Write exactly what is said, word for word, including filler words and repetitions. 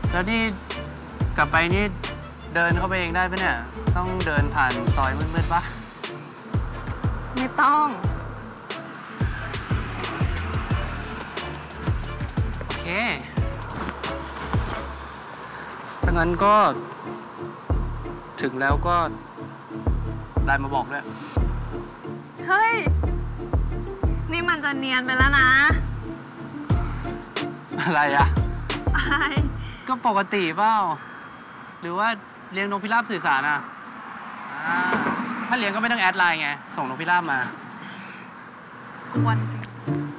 แล้วนี่กลับไปนี่เดินเข้าไปเองได้ปะเนี่ยต้องเดินผ่านซอยมืดๆปะไม่ต้องโอเคถ้างั้นก็ถึงแล้วก็ไลน์มาบอกด้วยเฮ้ยนี่มันจะเนียนไปแล้วนะอะไรอะอะไรก็ปกติเปล่าหรือว่าเลี้ยงนกพิราบสื่อสารอะถ้าเลี้ยงก็ไม่ต้องแอดไลน์ไงส่งนกพิราบมากวนจริง